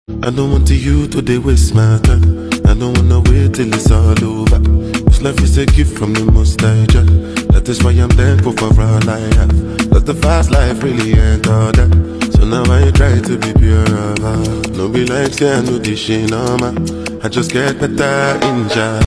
I don't want you to waste my time. I don't wanna wait till it's all over. This life is a gift from the Most High Jah. That is why I'm thankful for all I have. But the fast life really ain't all that. So now I try to be pure of heart. No be like say I know this shit no man. I just get better in Jah.